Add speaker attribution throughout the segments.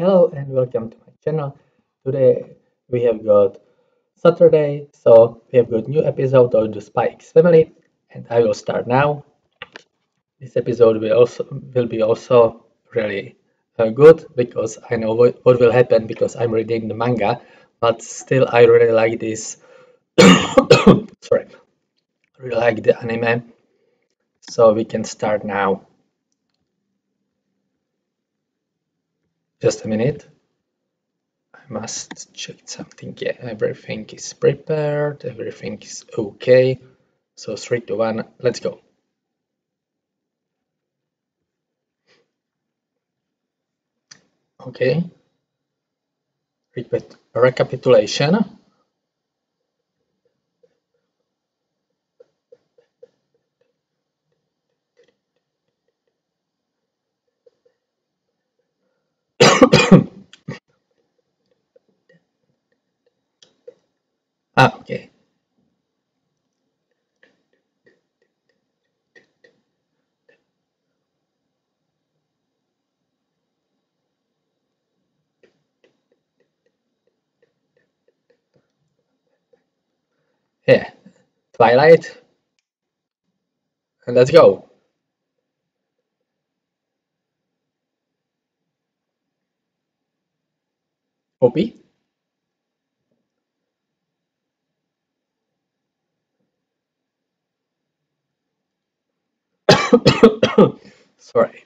Speaker 1: Hello and welcome to my channel. Today we have got Saturday, so we have got new episode of the Spy X Family, and I will start now. This episode will be also really good because I know what will happen because I'm reading the manga, but still I really like this. Sorry, really like the anime, so we can start now. Just a minute. I must check something. Yeah, everything is prepared, everything is okay. So 3, 2, 1, let's go. Okay, recapitulation. Okay. Yeah, Twilight, and let's go. Opie. Sorry.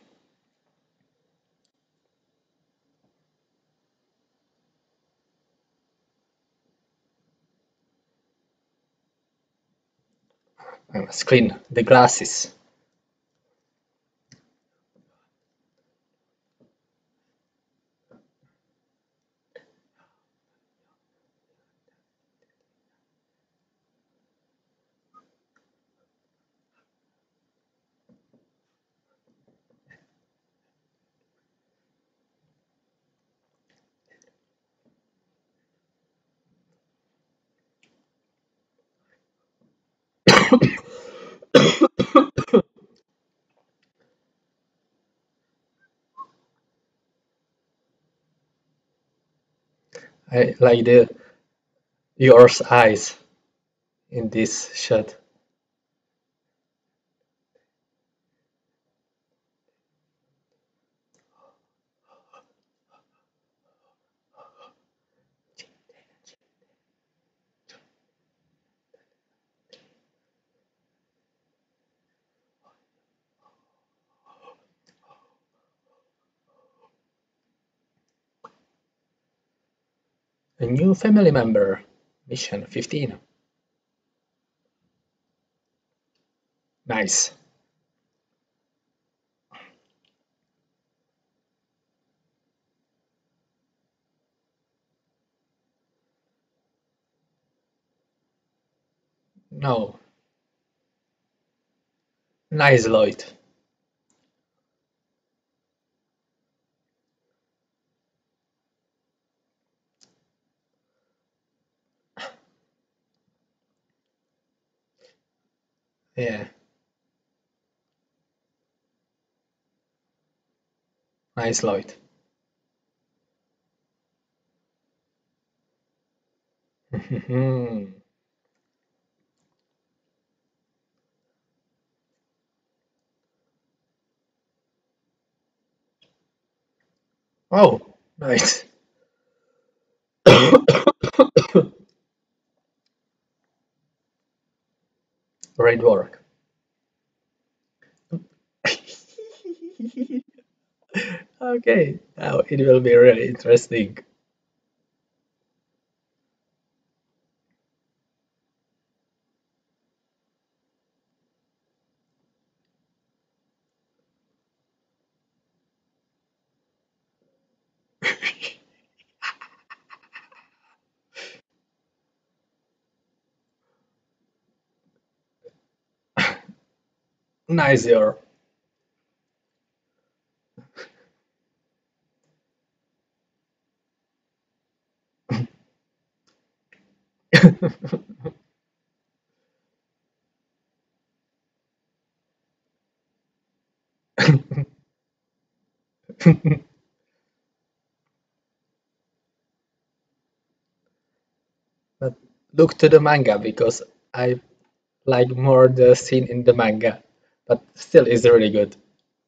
Speaker 1: I must clean the glasses. I like the yours eyes in this shot. A new family member. Mission 15. Nice. No. Nice, Lloyd. Yeah. Nice, Lloyd. Oh, nice. Great work. Okay, now it will be really interesting. Nice, your. but look to the manga because I like more the scene in the manga, but still is really good.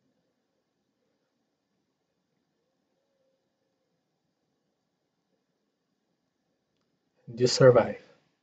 Speaker 1: You survive.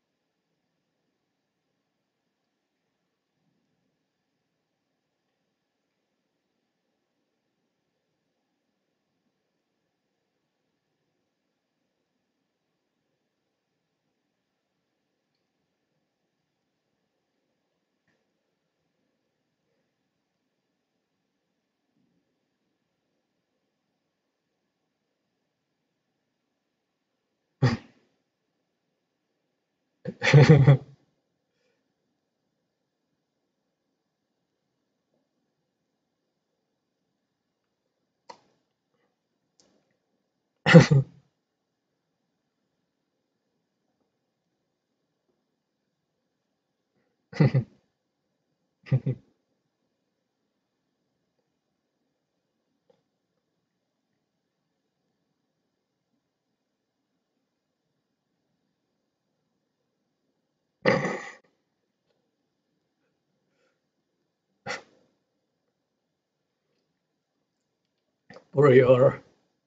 Speaker 1: Warrior.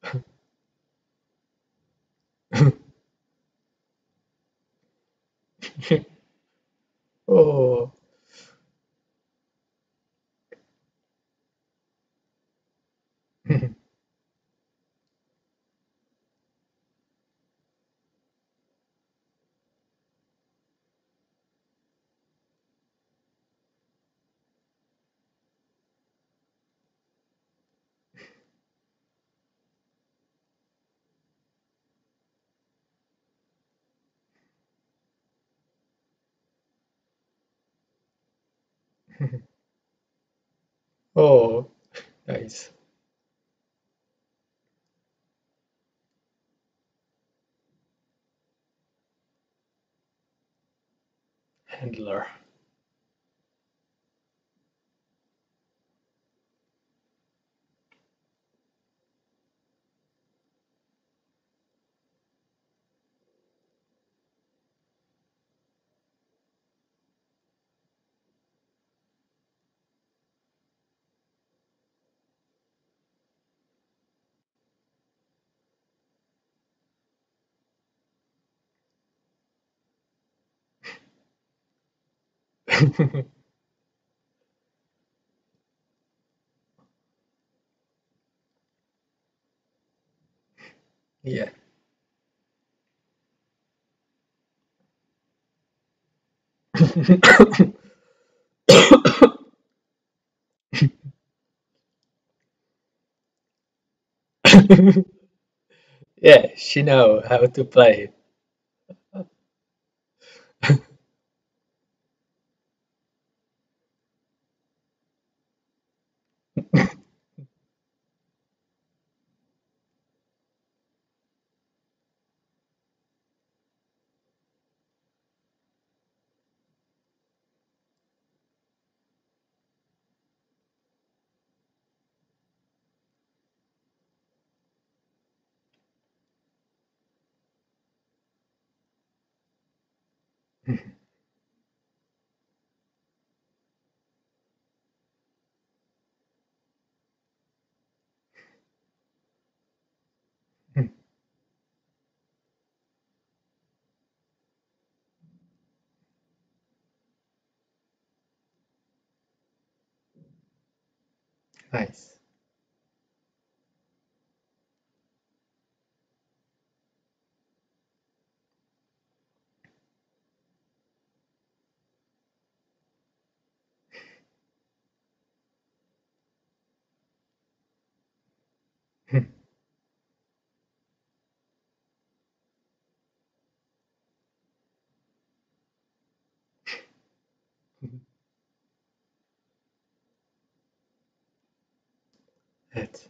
Speaker 1: Oh. Oh, nice. Handler. Yeah. Yeah, she know how to play. Nice. That's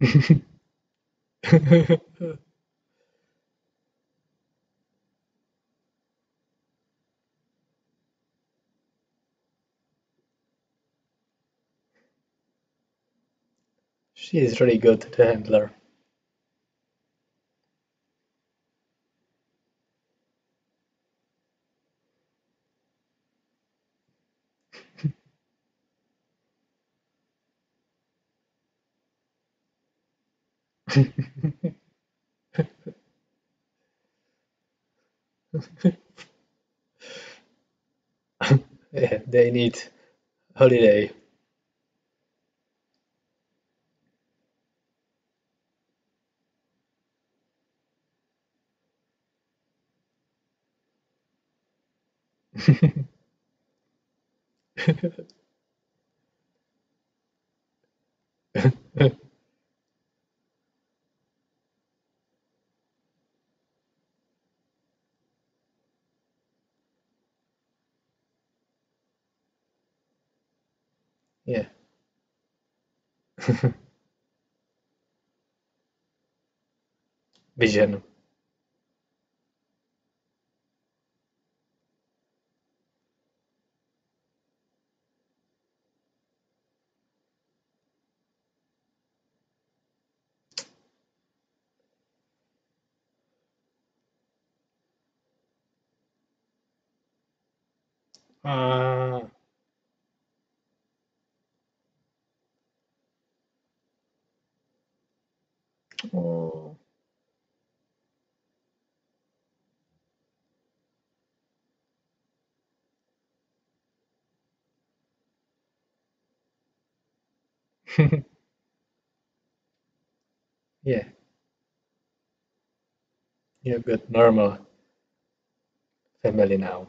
Speaker 1: She is really good, the handler. Yeah, they need holiday. Yeah. Vision. Uh, oh. Yeah, you're good, normal family now.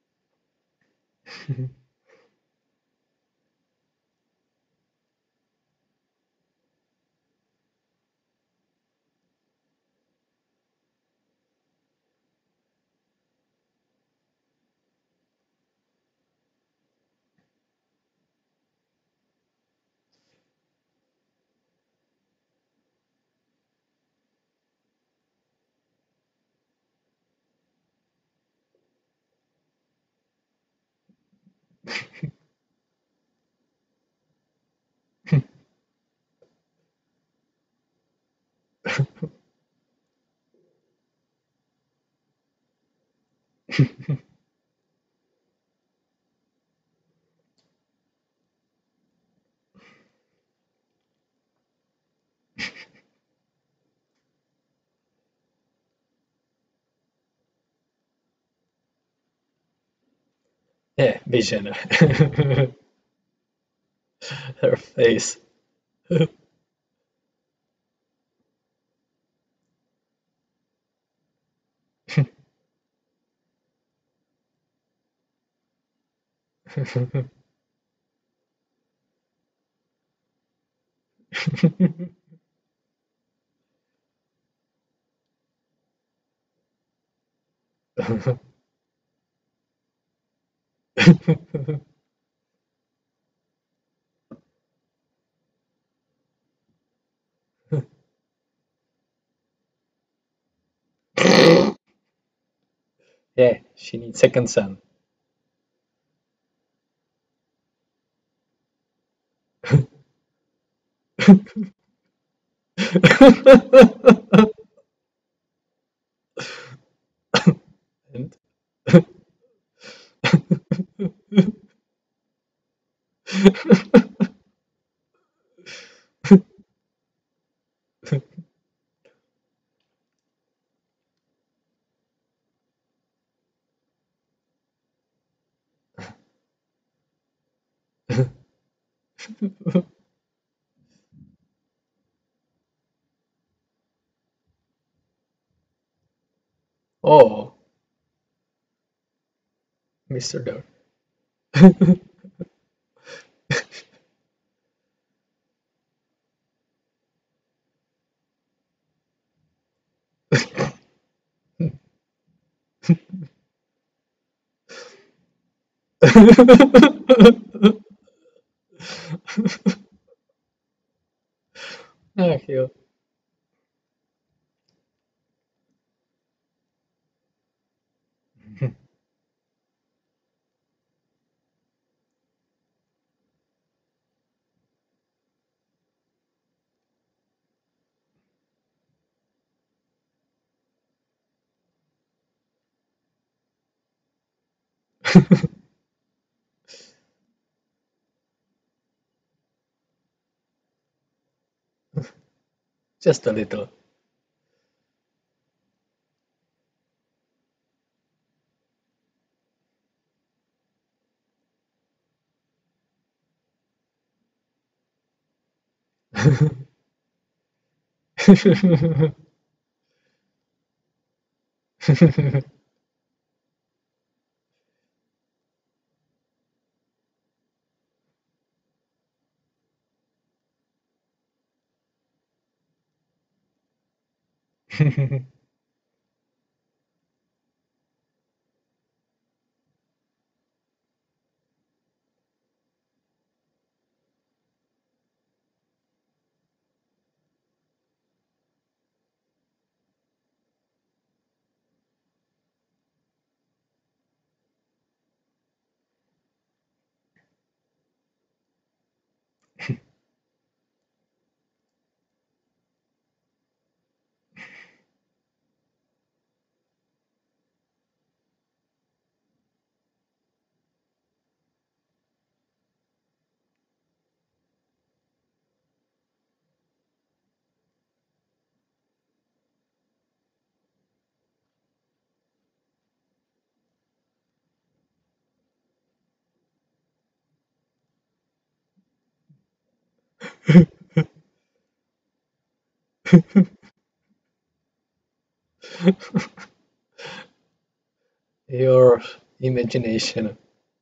Speaker 1: Yeah, vision. Her face. Yeah, she needs second son. And oh, Mr. Door. Thank you. Just a little. Your imagination.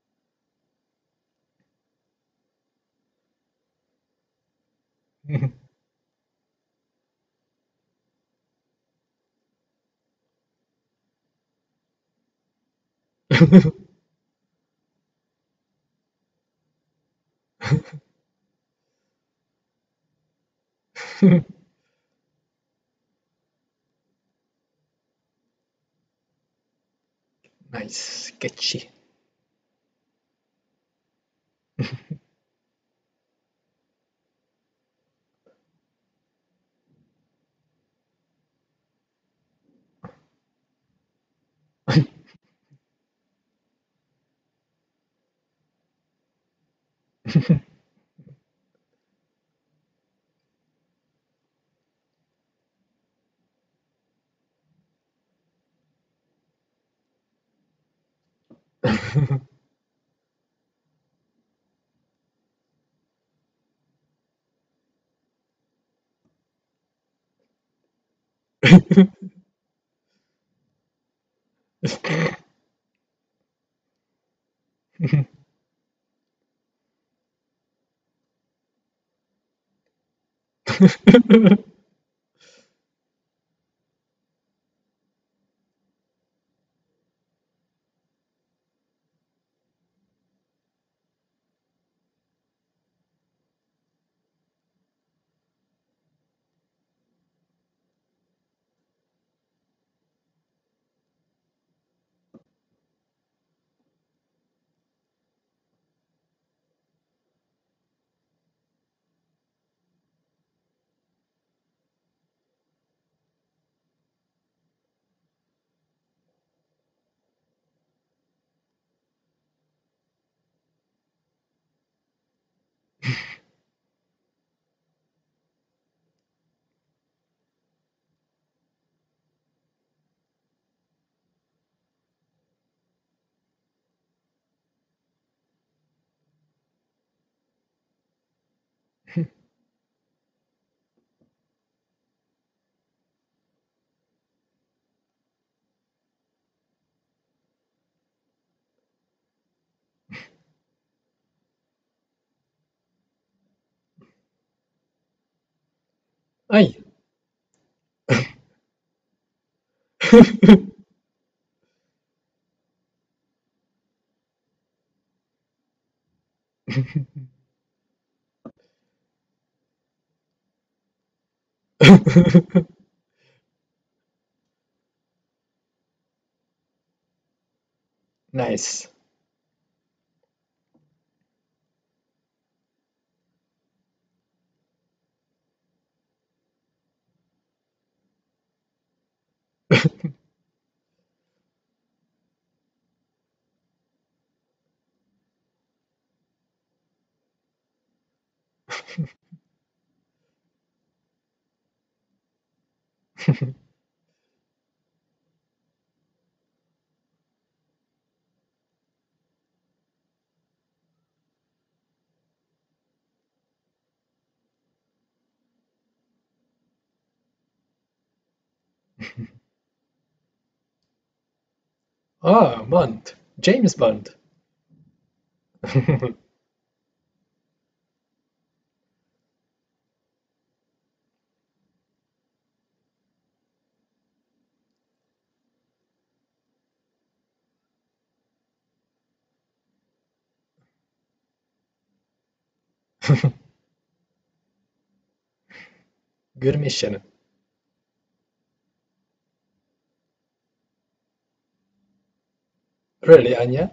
Speaker 1: Nice, sketchy. Ay. Nice. Oh, Bond. James Bond. Good mission. Really, Anya?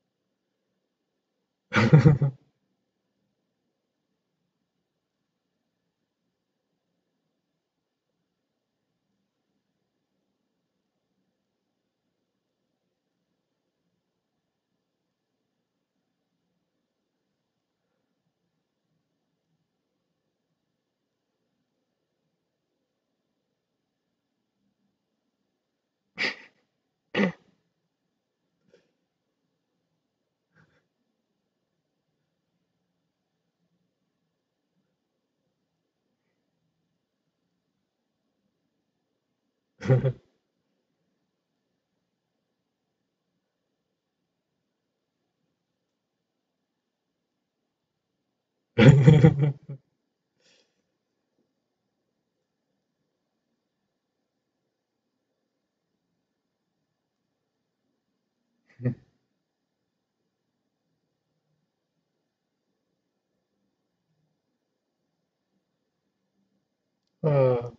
Speaker 1: Oh.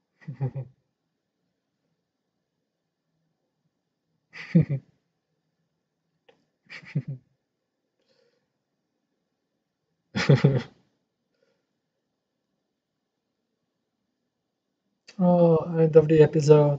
Speaker 1: Oh, end of the episode.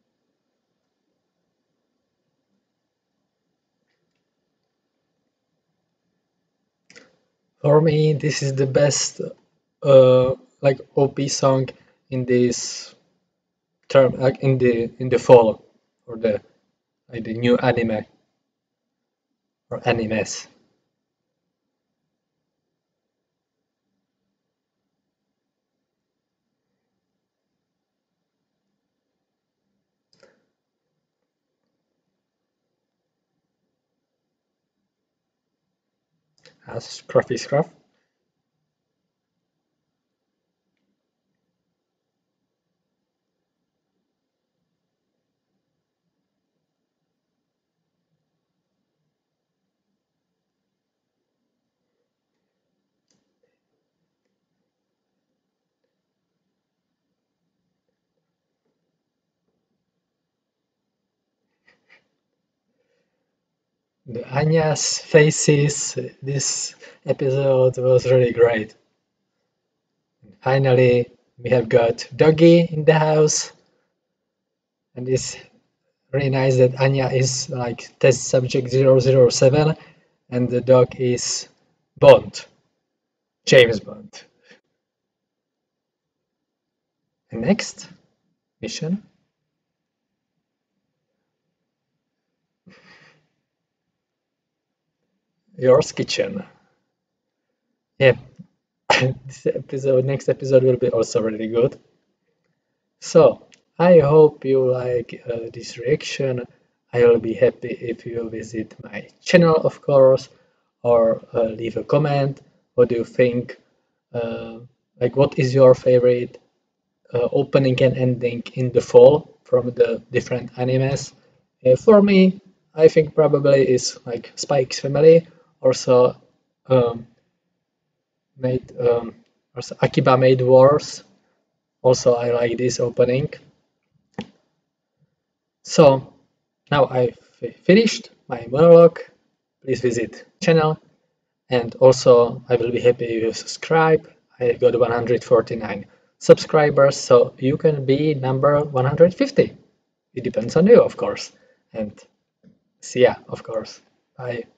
Speaker 1: For me, this is the best like OP song in this term, like in the fall or the like the new anime or animes. As Scruffy Scruff. The Anya's faces. This episode was really great. Finally, we have got Doggy in the house, and it's really nice that Anya is like test subject 007 and the dog is Bond, James Bond. And next mission, yours kitchen. Yeah, next episode will be also really good. So I hope you like this reaction. I will be happy if you visit my channel, of course, or leave a comment. What do you think? Uh, like, what is your favorite opening and ending in the fall from the different animes? For me, I think probably is like Spy X Family. Also, um, made also Akiba Made Wars Also, I like this opening. So now I've finished my monologue. Please visit channel, and also I will be happy if you subscribe. I got 149 subscribers, so you can be number 150. It depends on you, of course. And see ya, of course. Bye.